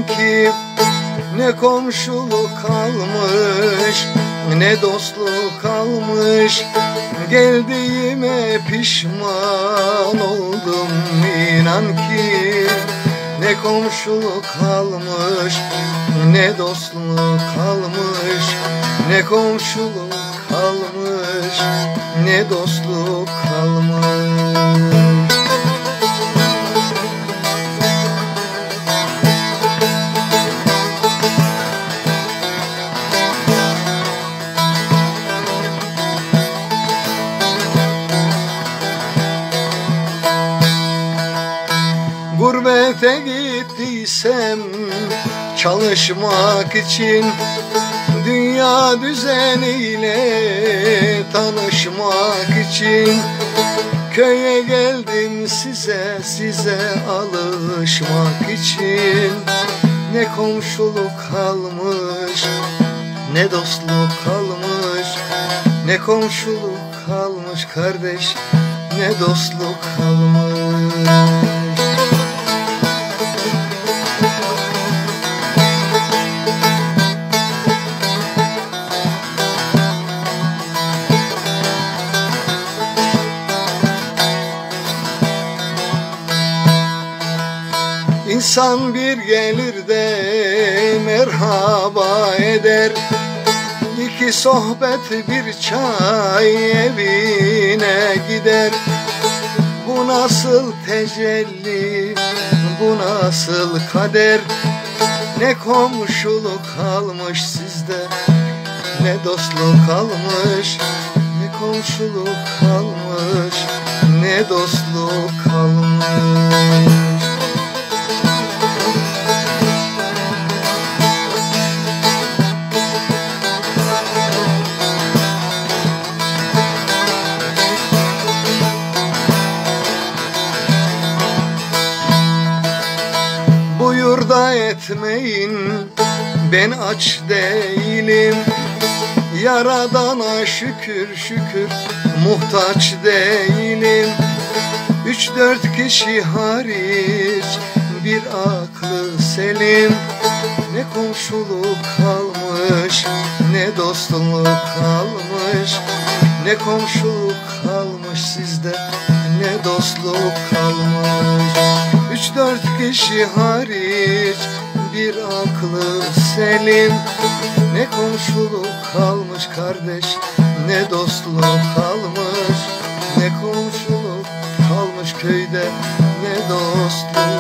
ki ne komşuluk kalmış, ne dostluk kalmış. Geldiğime pişman oldum inan ki. Ne komşuluk kalmış, ne dostluk kalmış. Ne komşuluk kalmış, ne dostluk kalmış. Gurbete gittiysem çalışmak için, dünya düzeniyle tanışmak için. Köye geldim size alışmak için. Ne komşuluk kalmış, ne dostluk kalmış. Ne komşuluk kalmış kardeş, ne dostluk kalmış. İnsan bir gelir de merhaba eder, İki sohbet bir çay evine gider. Bu nasıl tecelli, bu nasıl kader. Ne komşuluk kalmış sizde, ne dostluk kalmış. Ne komşuluk kalmış, ne dostluk kalmış. Buyur da etmeyin, ben aç değilim. Yaradana şükür şükür muhtaç değilim. 3-4 kişi hariç bir aklı selim. Ne komşuluk kalmış, ne dostluk kalmış. Ne komşuluk kalmış sizde, ne dostluk kalmış. 3-4 kişi hariç bir aklı selim. Ne komşuluk kalmış kardeş, ne dostluk kalmış. Ne komşuluk kalmış köyde, ne dostluk